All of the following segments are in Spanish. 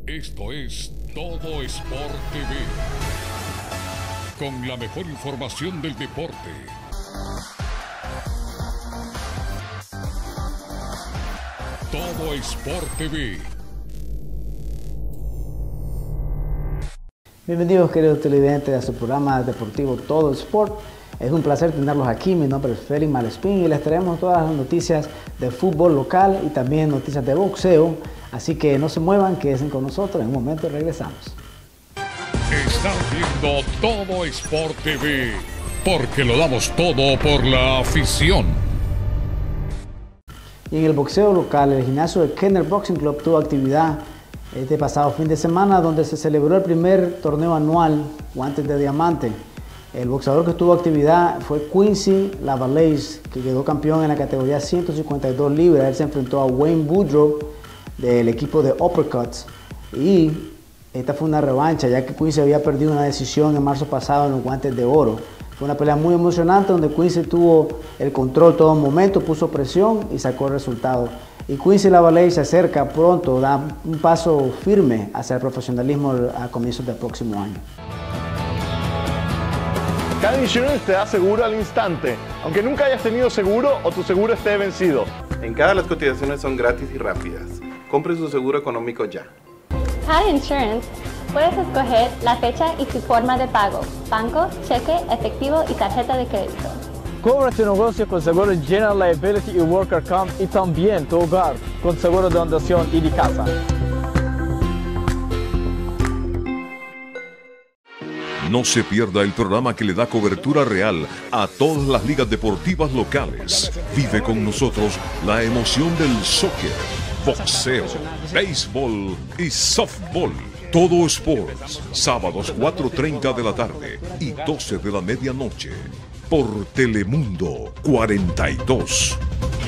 Esto es Todo Sport TV, con la mejor información del deporte. Todo Sport TV. Bienvenidos, queridos televidentes, a su programa deportivo Todo Sport. Es un placer tenerlos aquí. Mi nombre es Félix Malespín y les traemos todas las noticias de fútbol local y también noticias de boxeo. Así que no se muevan, quédense con nosotros. En un momento regresamos. Están viendo Todo Sport TV, porque lo damos todo por la afición. Y en el boxeo local, el gimnasio de Kenner Boxing Club tuvo actividad este pasado fin de semana, donde se celebró el primer torneo anual Guantes de Diamante. El boxeador que tuvo actividad fue Quincy Lavallée, que quedó campeón en la categoría 152 libras. Él se enfrentó a Wayne Boudreaux del equipo de Uppercuts, y esta fue una revancha, ya que Quincy había perdido una decisión en marzo pasado en los Guantes de Oro. Fue una pelea muy emocionante donde Quincy tuvo el control todo momento, puso presión y sacó el resultado. Y Quincy Lavallée se acerca pronto, da un paso firme hacia el profesionalismo a comienzos del próximo año. Car Insurance te da seguro al instante, aunque nunca hayas tenido seguro o tu seguro esté vencido. En cada las cotizaciones son gratis y rápidas. Compre su seguro económico ya. Car Insurance, puedes escoger la fecha y tu forma de pago: banco, cheque, efectivo y tarjeta de crédito. Cubre tu negocio con seguro General Liability y Worker Comp, y también tu hogar con seguro de inundación y de casa. No se pierda el programa que le da cobertura real a todas las ligas deportivas locales. Vive con nosotros la emoción del soccer, boxeo, béisbol y softball. Todo Sports, sábados 4:30 de la tarde y 12 de la medianoche, por Telemundo 42.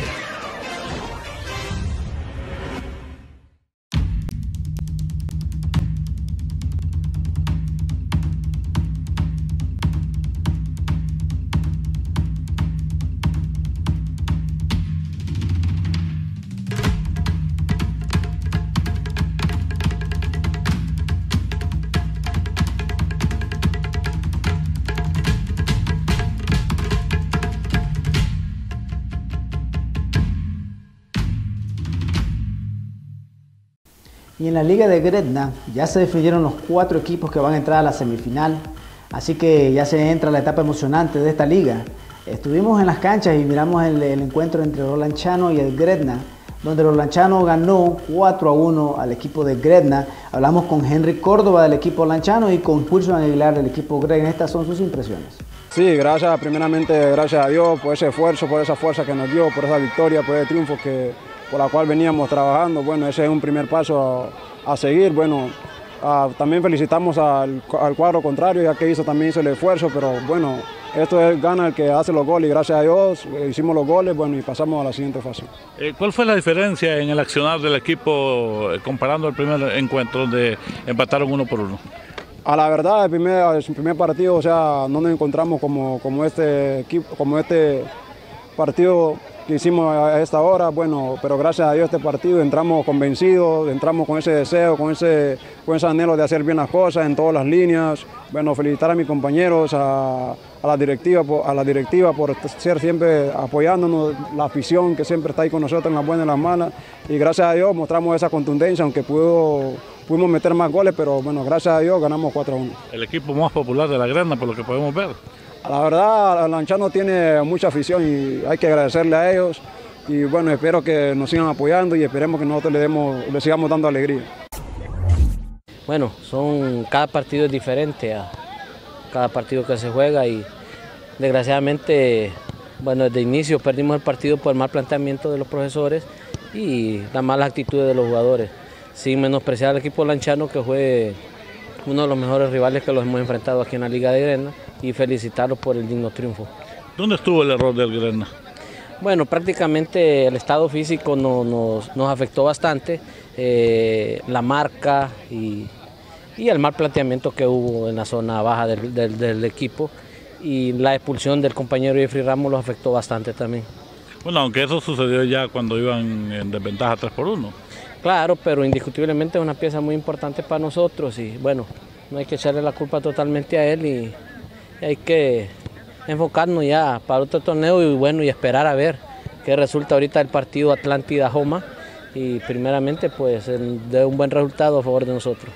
Y en la Liga de Gretna ya se definieron los 4 equipos que van a entrar a la semifinal, así que ya se entra la etapa emocionante de esta liga. Estuvimos en las canchas y miramos el encuentro entre Roland Chano y el Gretna, donde Roland Chano ganó 4-1 al equipo de Gretna. Hablamos con Henry Córdoba del equipo Roland Chano y con Wilson Aguilar del equipo Gretna. Estas son sus impresiones. Sí, primeramente gracias a Dios por ese esfuerzo, por esa fuerza que nos dio, por esa victoria, por ese triunfo por la cual veníamos trabajando. Bueno, ese es un primer paso a seguir. Bueno, también felicitamos al cuadro contrario, ya que también hizo el esfuerzo, pero bueno, esto es gana el que hace los goles, y gracias a Dios hicimos los goles, bueno, y pasamos a la siguiente fase. ¿Cuál fue la diferencia en el accionar del equipo comparando el primer encuentro donde empataron 1-1? A la verdad, el primer partido, o sea, no nos encontramos como este partido que hicimos a esta hora, bueno, pero gracias a Dios este partido entramos convencidos, entramos con ese deseo, con ese anhelo de hacer bien las cosas en todas las líneas. Bueno, felicitar a mis compañeros, a la directiva por ser siempre apoyándonos, la afición que siempre está ahí con nosotros en las buenas y las malas, y gracias a Dios mostramos esa contundencia, aunque pudimos meter más goles, pero bueno, gracias a Dios ganamos 4-1. El equipo más popular de la Gretna, por lo que podemos ver. La verdad, Lanchano tiene mucha afición y hay que agradecerle a ellos, y bueno, espero que nos sigan apoyando y esperemos que nosotros le sigamos dando alegría. Bueno, cada partido es diferente a cada partido que se juega, y desgraciadamente, bueno, desde el inicio perdimos el partido por el mal planteamiento de los profesores y las malas actitudes de los jugadores, sin menospreciar al equipo lanchano, que fue uno de los mejores rivales que los hemos enfrentado aquí en la Liga de Gretna, y felicitarlos por el digno triunfo. ¿Dónde estuvo el error del Gretna? Bueno, prácticamente el estado físico nos afectó bastante, la marca y el mal planteamiento que hubo en la zona baja del equipo, y la expulsión del compañero Jeffrey Ramos los afectó bastante también. Bueno, aunque eso sucedió ya cuando iban en desventaja 3-1. Claro, pero indiscutiblemente es una pieza muy importante para nosotros y bueno, no hay que echarle la culpa totalmente a él y hay que enfocarnos ya para otro torneo y bueno, y esperar a ver qué resulta ahorita el partido Atlántida-Joma y primeramente pues de un buen resultado a favor de nosotros.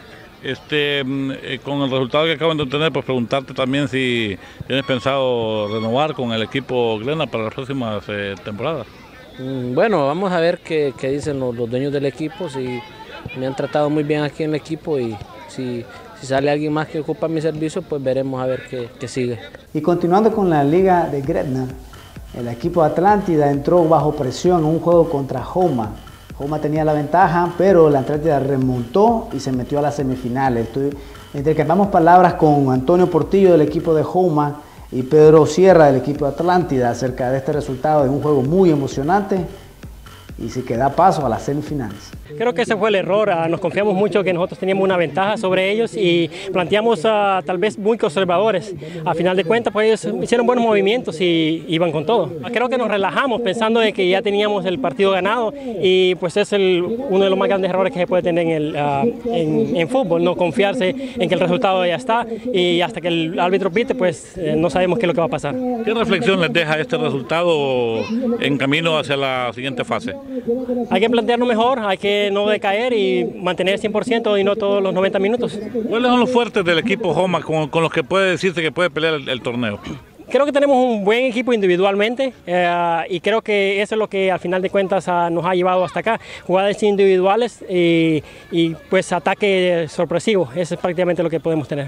Con el resultado que acaban de obtener, pues preguntarte también si tienes pensado renovar con el equipo Grenna para las próximas temporadas. Bueno, vamos a ver qué dicen los dueños del equipo, si me han tratado muy bien aquí en el equipo y si sale alguien más que ocupa mi servicio, pues veremos a ver qué sigue. Y continuando con la liga de Gretna, el equipo Atlántida entró bajo presión en un juego contra Joma. Joma tenía la ventaja, pero la Atlántida remontó y se metió a las semifinales. Intercambiamos palabras con Antonio Portillo del equipo de Joma y Pedro Sierra del equipo de Atlántida acerca de este resultado de un juego muy emocionante y si que da paso a las semifinales. Creo que ese fue el error, nos confiamos mucho que nosotros teníamos una ventaja sobre ellos y planteamos tal vez muy conservadores. A final de cuentas, pues ellos hicieron buenos movimientos y iban con todo. Creo que nos relajamos pensando de que ya teníamos el partido ganado y pues es uno de los más grandes errores que se puede tener en fútbol, no confiarse en que el resultado ya está y hasta que el árbitro pite, pues no sabemos qué es lo que va a pasar. ¿Qué reflexión les deja este resultado en camino hacia la siguiente fase? Hay que plantearlo mejor, hay que no decaer y mantener el 100% y no todos los 90 minutos. ¿Cuáles son los fuertes del equipo Joma con los que puede decirse que puede pelear el torneo? Creo que tenemos un buen equipo individualmente y creo que eso es lo que al final de cuentas nos ha llevado hasta acá. Jugadas individuales y pues ataque sorpresivo, eso es prácticamente lo que podemos tener.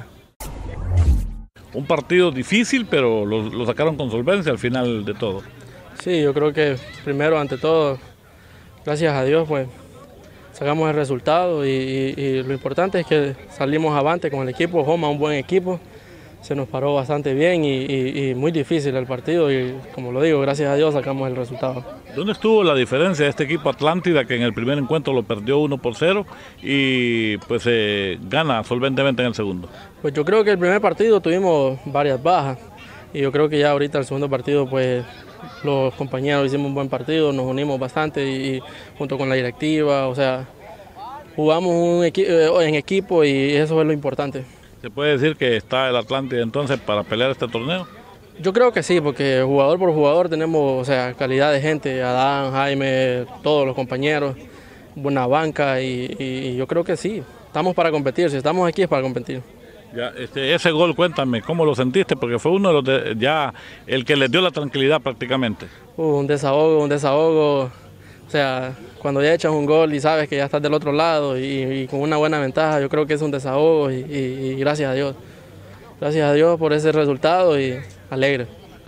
Un partido difícil, pero lo sacaron con solvencia al final de todo. Sí, yo creo que primero, ante todo, gracias a Dios, pues sacamos el resultado y lo importante es que salimos avante con el equipo. Joma, un buen equipo, se nos paró bastante bien y muy difícil el partido y como lo digo, gracias a Dios sacamos el resultado. ¿Dónde estuvo la diferencia de este equipo Atlántida que en el primer encuentro lo perdió 1-0 y pues gana solventemente en el segundo? Pues yo creo que el primer partido tuvimos varias bajas y yo creo que ya ahorita el segundo partido pues los compañeros hicimos un buen partido, nos unimos bastante y junto con la directiva, o sea, jugamos en equipo y eso es lo importante. ¿Se puede decir que está el Atlántida entonces para pelear este torneo? Yo creo que sí, porque jugador por jugador tenemos, o sea, calidad de gente, Adán, Jaime, todos los compañeros, buena banca y yo creo que sí, estamos para competir, si estamos aquí es para competir. Ya, ese gol, cuéntame, ¿cómo lo sentiste? Porque fue uno de los ya el que les dio la tranquilidad prácticamente. Un desahogo, o sea, cuando ya echas un gol y sabes que ya estás del otro lado y con una buena ventaja, yo creo que es un desahogo y gracias a Dios. Gracias a Dios por ese resultado y alegre.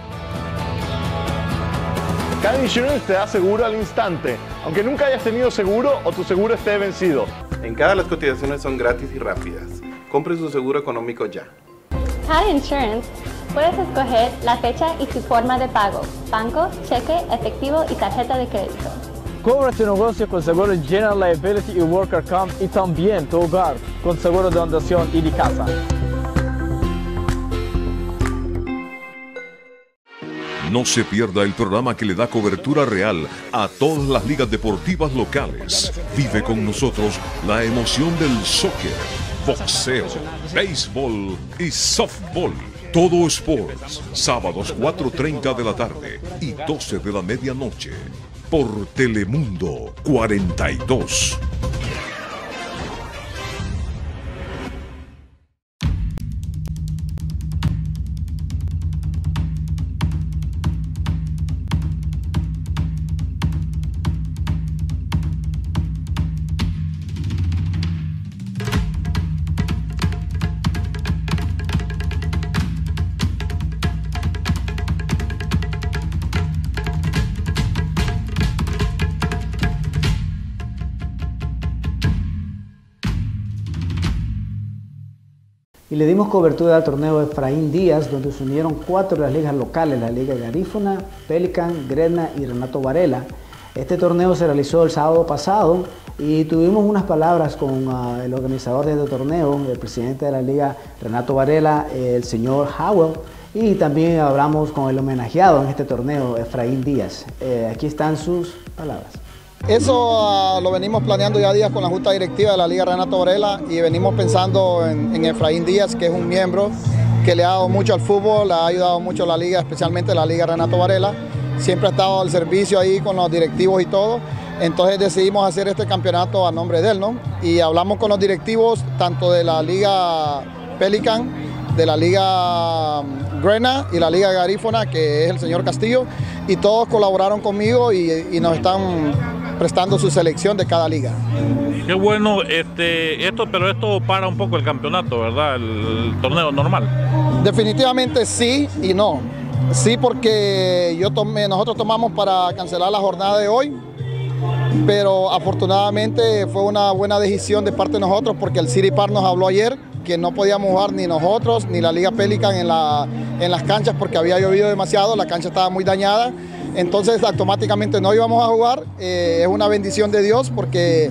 Car Insurance te da seguro al instante, aunque nunca hayas tenido seguro o tu seguro esté vencido. En cada las cotizaciones son gratis y rápidas. Compre su seguro económico ya. Car Insurance, puedes escoger la fecha y su forma de pago, banco, cheque, efectivo y tarjeta de crédito. Cubre tu negocio con seguro General Liability y Worker Comp y también tu hogar con seguro de inundación y de casa. No se pierda el programa que le da cobertura real a todas las ligas deportivas locales. Vive con nosotros la emoción del soccer, boxeo, béisbol y softball. Todo Sports, sábados 4:30 de la tarde y 12 de la medianoche por Telemundo 42. Y le dimos cobertura al torneo Efraín Díaz, donde se unieron 4 de las ligas locales, la Liga Garífuna, Pelican, Gretna y Renato Varela. Este torneo se realizó el sábado pasado y tuvimos unas palabras con el organizador de este torneo, el presidente de la Liga, Renato Varela, el señor Howell, y también hablamos con el homenajeado en este torneo, Efraín Díaz. Aquí están sus palabras. Eso lo venimos planeando ya días con la Junta Directiva de la Liga Renato Varela y venimos pensando en Efraín Díaz, que es un miembro que le ha dado mucho al fútbol, le ha ayudado mucho a la liga, especialmente la Liga Renato Varela. Siempre ha estado al servicio ahí con los directivos y todo. Entonces decidimos hacer este campeonato a nombre de él, ¿no? Y hablamos con los directivos tanto de la Liga Pelican, de la Liga Grena y la Liga Garífuna, que es el señor Castillo, y todos colaboraron conmigo y nos están prestando su selección de cada liga. Qué bueno, pero esto para un poco el campeonato, ¿verdad? El torneo normal. Definitivamente sí y no. Sí, porque nosotros tomamos para cancelar la jornada de hoy, pero afortunadamente fue una buena decisión de parte de nosotros, porque el City Park nos habló ayer que no podíamos jugar ni nosotros ni la Liga Pelican en las canchas porque había llovido demasiado, la cancha estaba muy dañada, entonces automáticamente no íbamos a jugar. Es una bendición de Dios porque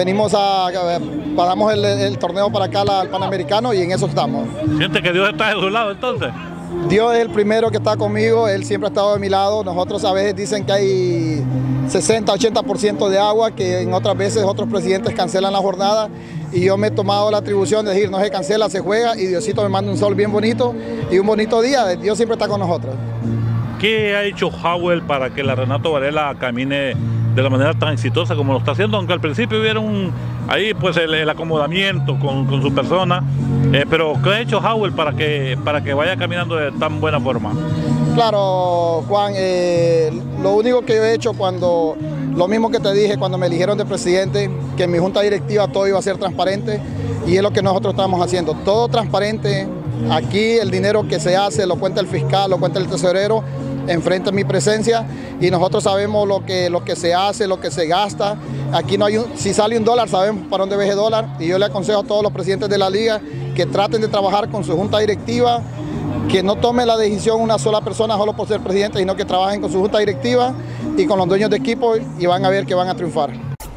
pagamos el torneo para acá al Panamericano y en eso estamos. ¿Siente que Dios está de su lado entonces? Dios es el primero que está conmigo, Él siempre ha estado de mi lado. Nosotros a veces dicen que hay 60-80% de agua, que en otras veces otros presidentes cancelan la jornada y yo me he tomado la atribución de decir no se cancela, se juega y Diosito me manda un sol bien bonito y un bonito día. Dios siempre está con nosotros. ¿Qué ha hecho Howell para que la Renato Varela camine de la manera tan exitosa como lo está haciendo? Aunque al principio hubiera ahí pues el acomodamiento con su persona, pero ¿qué ha hecho Howell para que vaya caminando de tan buena forma? Claro, Juan, lo único que yo he hecho lo mismo que te dije cuando me eligieron de presidente, que en mi junta directiva todo iba a ser transparente y es lo que nosotros estamos haciendo, todo transparente. Aquí el dinero que se hace lo cuenta el fiscal, lo cuenta el tesorero, enfrente a mi presencia y nosotros sabemos lo que se hace, lo que se gasta. Aquí no hay si sale $1 sabemos para dónde va ese dólar y yo le aconsejo a todos los presidentes de la liga que traten de trabajar con su junta directiva, que no tome la decisión una sola persona solo por ser presidente, sino que trabajen con su junta directiva y con los dueños de equipo y van a ver que van a triunfar.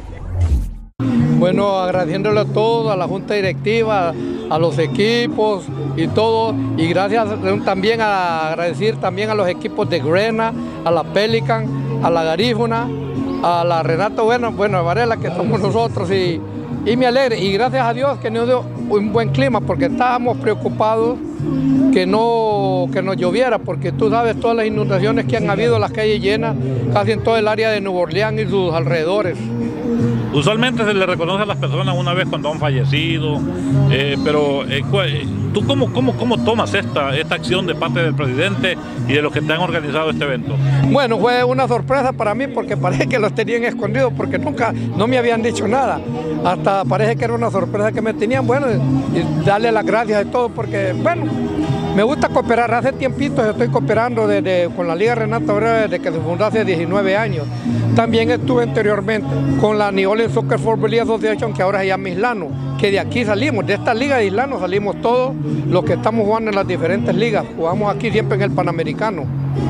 Bueno, agradeciéndole a todos, a la junta directiva, a los equipos y todo, y gracias también agradecer también a los equipos de Grena, a la Pelican, a la Garífuna, a la Renato Varela, que somos nosotros, y me alegra, y gracias a Dios que nos dio un buen clima, porque estábamos preocupados que nos lloviera, porque tú sabes todas las inundaciones que han habido, las calles llenas, casi en todo el área de Nueva Orleans y sus alrededores. Usualmente se le reconoce a las personas una vez cuando han fallecido, pero ¿tú cómo tomas esta acción de parte del presidente y de los que te han organizado este evento? Bueno, fue una sorpresa para mí porque parece que los tenían escondidos porque no me habían dicho nada. Hasta parece que era una sorpresa que me tenían, bueno, y darle las gracias a todos porque, bueno, me gusta cooperar. Hace tiempito estoy cooperando con la Liga Renato Varela desde que se fundó hace 19 años. También estuve anteriormente con la New Orleans Soccer Football Association, que ahora se llama Islano, que de aquí salimos, de esta liga de Islano salimos todos los que estamos jugando en las diferentes ligas. Jugamos aquí siempre en el Panamericano.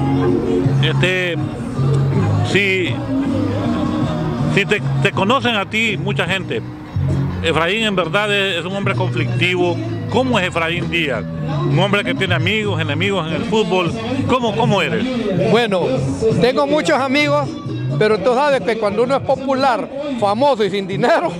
Si te conocen a ti mucha gente, Efraín en verdad es un hombre conflictivo. ¿Cómo es Efraín Díaz? Un hombre que tiene amigos, enemigos en el fútbol. ¿Cómo eres? Bueno, tengo muchos amigos, pero tú sabes que cuando uno es popular, famoso y sin dinero,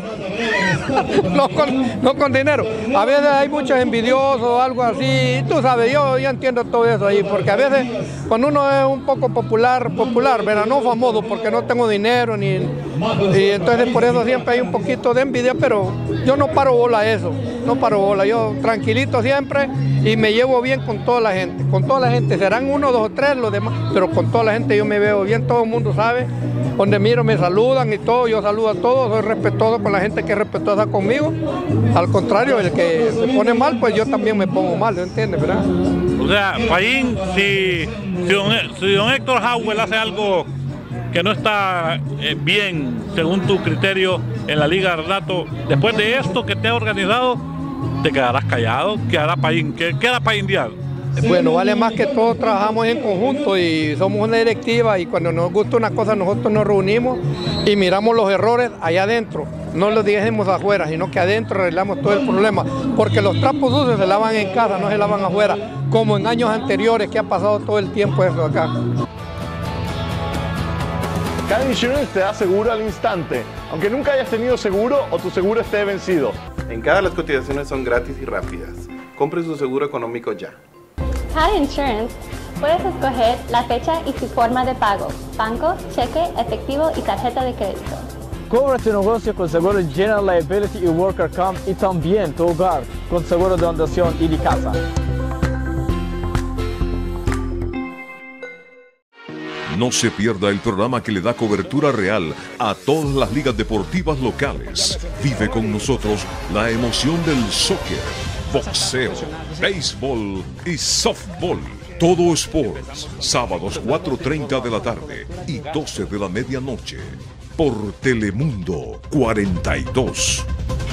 no con dinero, a veces hay muchos envidiosos o algo así, tú sabes, yo entiendo todo eso ahí, porque a veces cuando uno es un poco popular, pero no famoso, porque no tengo dinero, y entonces por eso siempre hay un poquito de envidia, pero yo no paro bola a eso, yo tranquilito siempre y me llevo bien con toda la gente, serán 1, 2 o 3 los demás, pero con toda la gente yo me veo bien, todo el mundo sabe, donde miro me saludan y todo, yo saludo a todos, soy respetuoso con la gente que es respetuosa conmigo, al contrario, el que se pone mal, pues yo también me pongo mal, ¿entiendes, verdad? O sea, Efraín, si don Héctor Howell hace algo que no está bien, según tu criterio, en la Liga Renato, después de esto que te ha organizado, ¿te quedarás callado? ¿Qué hará Efraín Díaz? Bueno, vale más que todos trabajamos en conjunto y somos una directiva y cuando nos gusta una cosa nosotros nos reunimos y miramos los errores allá adentro. No los dejemos afuera, sino que adentro arreglamos todo el problema, porque los trapos sucios se lavan en casa, no se lavan afuera, como en años anteriores que ha pasado todo el tiempo eso acá. Cada Insurance te da seguro al instante, aunque nunca hayas tenido seguro o tu seguro esté vencido. En cada las cotizaciones son gratis y rápidas. Compre su seguro económico ya. Cada Insurance puedes escoger la fecha y su forma de pago, banco, cheque, efectivo y tarjeta de crédito. Cubra tu negocio con seguro General Liability y Worker Comp y también tu hogar con seguro de inundación y de casa. No se pierda el programa que le da cobertura real a todas las ligas deportivas locales. Vive con nosotros la emoción del soccer, boxeo, béisbol y softball. Todo Sports, sábados 4:30 de la tarde y 12 de la medianoche, por Telemundo 42.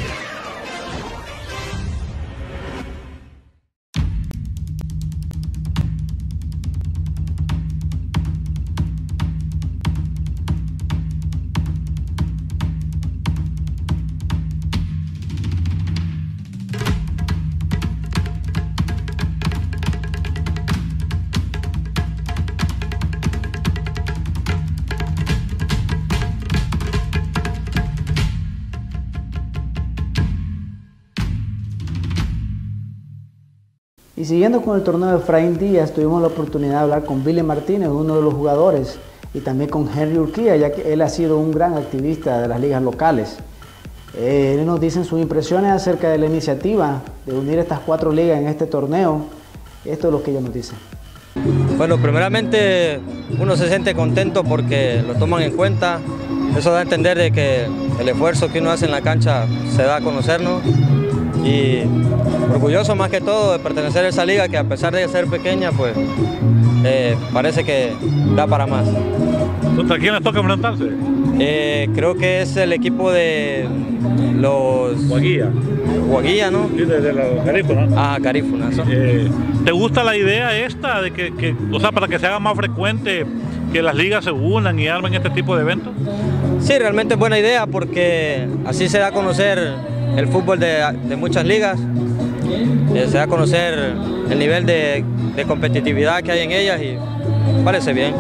Y siguiendo con el torneo de Efraín Díaz, tuvimos la oportunidad de hablar con Billy Martínez, uno de los jugadores, y también con Henry Urquía, ya que él ha sido un gran activista de las ligas locales. Él nos dice sus impresiones acerca de la iniciativa de unir estas 4 ligas en este torneo. Esto es lo que ellos nos dicen. Bueno, primeramente uno se siente contento porque lo toman en cuenta. Eso da a entender de que el esfuerzo que uno hace en la cancha se da a conocernos. Y orgulloso más que todo de pertenecer a esa liga que a pesar de ser pequeña, pues parece que da para más. ¿Contra quién les toca enfrentarse? Creo que es el equipo de los... Guaguilla, ¿no? Sí, de los Garífunas. Ah, Garífunas. ¿Te gusta la idea esta de que, o sea, para que se haga más frecuente que las ligas se unan y armen este tipo de eventos? Sí, realmente es buena idea porque así se da a conocer el fútbol de muchas ligas, se da a conocer el nivel de competitividad que hay en ellas y parece bien.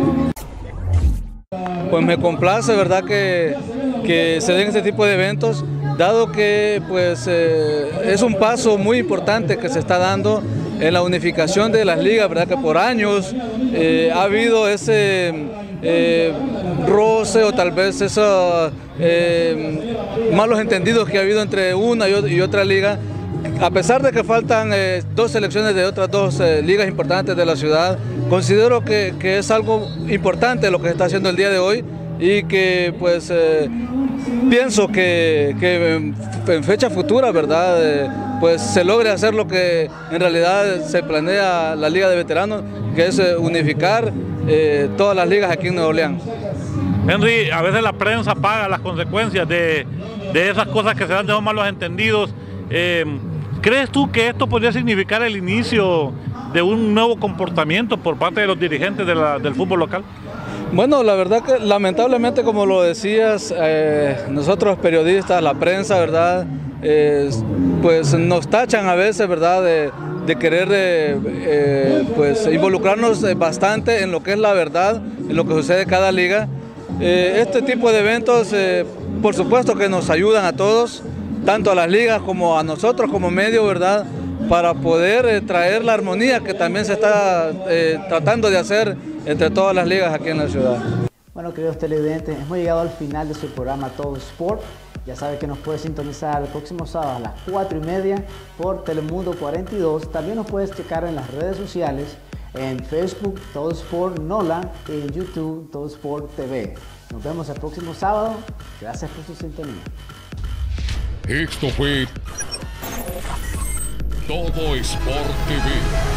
Pues me complace, ¿verdad?, que se den este tipo de eventos, dado que pues, es un paso muy importante que se está dando en la unificación de las ligas, ¿verdad?, que por años ha habido ese roce o tal vez esos malos entendidos que ha habido entre una y otra liga. A pesar de que faltan 2 selecciones de otras 2 ligas importantes de la ciudad, considero que es algo importante lo que se está haciendo el día de hoy y que pues pienso que en fecha futura, ¿verdad?, pues se logre hacer lo que en realidad se planea la Liga de Veteranos, que es unificar todas las ligas aquí en Nuevo León. Henry, a veces la prensa paga las consecuencias de esas cosas que se dan de los malos entendidos. ¿Crees tú que esto podría significar el inicio de un nuevo comportamiento por parte de los dirigentes del fútbol local? Bueno, la verdad que lamentablemente, como lo decías, nosotros periodistas, la prensa, ¿verdad?, pues nos tachan a veces, ¿verdad?, de querer pues involucrarnos bastante en lo que es la verdad, en lo que sucede en cada liga. Este tipo de eventos, por supuesto que nos ayudan a todos, tanto a las ligas como a nosotros como medio, ¿verdad?, para poder traer la armonía que también se está tratando de hacer entre todas las ligas aquí en la ciudad. Bueno, queridos televidentes, hemos llegado al final de su programa Todo Sport. Ya sabe que nos puede sintonizar el próximo sábado a las 4:30 por Telemundo 42. También nos puedes checar en las redes sociales, en Facebook Todo Sport NOLA y en YouTube Todo Sport TV. Nos vemos el próximo sábado. Gracias por su sintonía. Esto fue Todo Sport TV.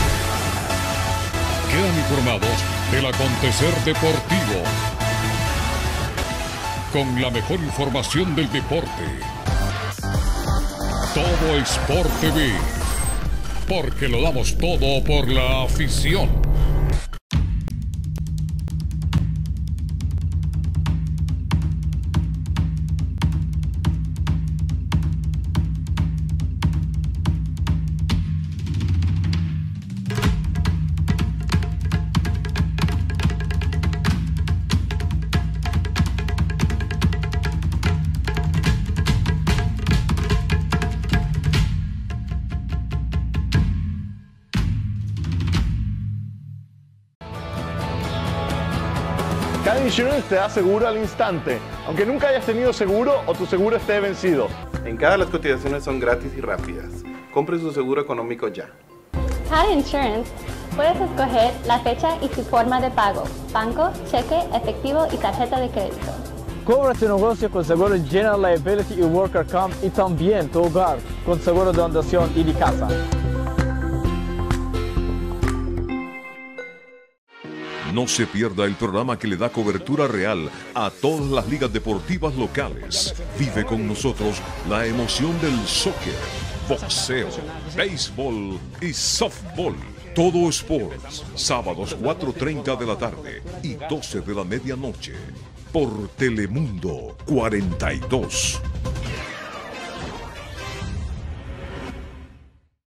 Quedan informados del acontecer deportivo, con la mejor información del deporte. Todo Sport TV, porque lo damos todo por la afición. Insurance te da seguro al instante, aunque nunca hayas tenido seguro o tu seguro esté vencido. En cada las cotizaciones son gratis y rápidas. Compre su seguro económico ya. Car Insurance. Puedes escoger la fecha y su forma de pago, banco, cheque, efectivo y tarjeta de crédito. Cubra tu negocio con seguro General Liability y Worker Comp y también tu hogar con seguro de inundación y de casa. No se pierda el programa que le da cobertura real a todas las ligas deportivas locales. Vive con nosotros la emoción del soccer, boxeo, béisbol y softball. Todo Sports, sábados 4:30 de la tarde y 12 de la medianoche, por Telemundo 42.